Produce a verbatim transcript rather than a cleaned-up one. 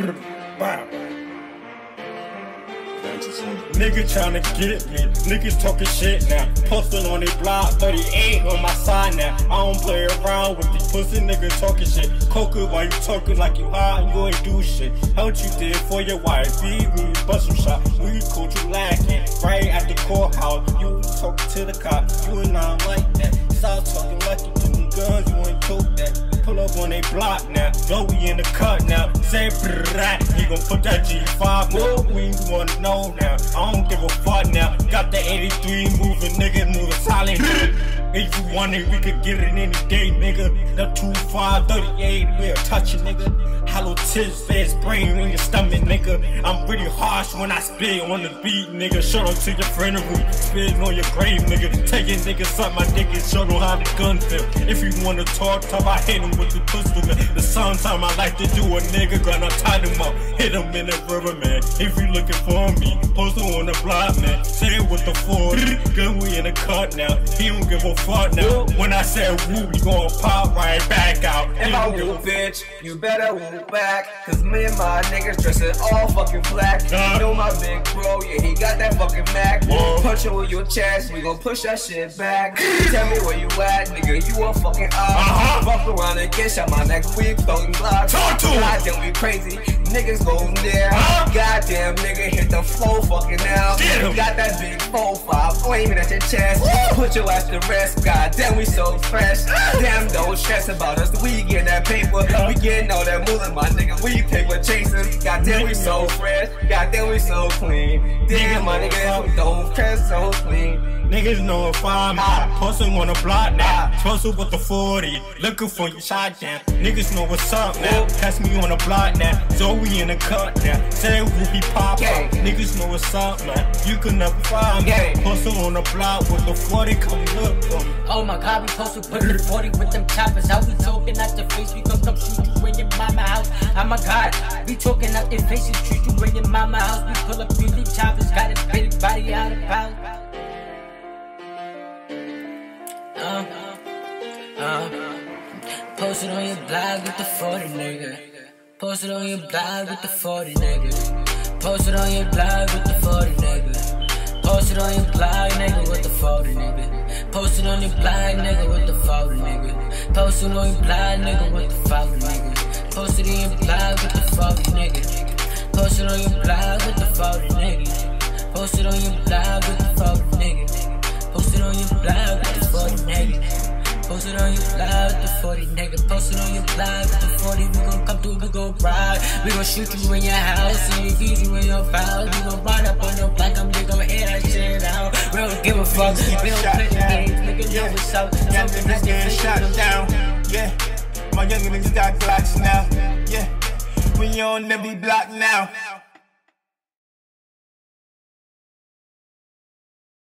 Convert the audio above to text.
Wow. Nigga tryna get me, niggas talking shit now. Posted on their block, thirty-eight on my side now. I don't play around with these pussy niggas talking shit. Coca, why you talking like you high and you ain't do shit? How what you did for your wife, be when you bust some shot. We caught you lacking, right at the courthouse. You talking to the cop, you and I like that. Stop talking like you doing guns, you ain't told that. Pull up on they block now, go we in the cut now. Say brrrr, he gon' put that G five now. We wanna know now, I don't give a fuck now. Got the eighty-three moving, nigga, moving silent. If you want it, we could get it any day, nigga. The two five thirty-eight, we'll touch it, nigga. Hollow tips, fast brain in your stomach, nigga. I'm pretty harsh when I spit on the beat, nigga. Shout out to your friend who spit on your grave, nigga. Tell your nigga suck my dick and show them how the gun feel. If you wanna talk, talk, I hit him with the pistol, man. The sometime I like to do a nigga, gonna tie him up, hit him in the river, man. If you looking for me, post him on the block, man. Say it with the forty, good, we in the cut now. He don't give a fuck now. When I said woo, we gon' pop right back out. If I woo, bitch, you better woo back. Cause me and my niggas dressin' all fucking black. You know my big bro, yeah, he got that fucking Mac. Whoa. Punch it with your chest, we gon' push that shit back. Tell me where you at, nigga, you a fucking op. Uh-huh. Fuck around and get shot my neck, we throwing blocks. Talk to him. Goddamn, we crazy, niggas go there. Huh? Goddamn, nigga, hit the flow fucking now. Get him. Got that big four five flaming at your chest. Woo. Put your ass to rest, goddamn, we so fresh. Damn, don't stress about us, we get that paper. We getting all that moolah, my nigga, we paper chasers. Goddamn, we so fresh, goddamn, we so clean. Damn, my nigga, don't press so clean. Niggas know if I'm Ah. posting on the block now, Ah. posted with the forty, looking for your shot jam. Niggas know what's up now, Whoa. catch me on the block now, so we in the cut now. Say we'll be pop Gang. up, niggas know what's up man, you can never find me. Gang. Posted on the block with the forty, come look for me. Oh my god, we posted with the forty with them choppers. How we talking out the face, we gon' come shoot you in your mama house. Oh my god, we talking out their faces, treat you in your mama house. We pull up three big choppers, got a big body out of power. Uh, uh, post it on your blog with the forty, nigga. Post it on your blog with the forty, nigga. Post it on your blog with the forty, nigga. Post it on your blog, nigga, with the forty, nigga. Post it on your blog, nigga, with the forty, nigga. Post it on your blog, nigga, with the forty, nigga. Post it on your blog with the forty, nigga. Post it on your blog with the forty, nigga. Post it on your blog with the forty, nigga. Post it on your blog with the forty, nigga. Post it on your blog with the forty, nigga. Post it on your blog with the forty. We gon' come through, we gon' ride. We gon' shoot you in your house and you feed you in your files. We gon' ride up on your block, I'm just gon' air that shit out. We don't give a fuck, we don't play the games, nigga, know what's up. Yeah, niggas getting shot down. Yeah, my young niggas got Glocks now. Yeah, we on every block now.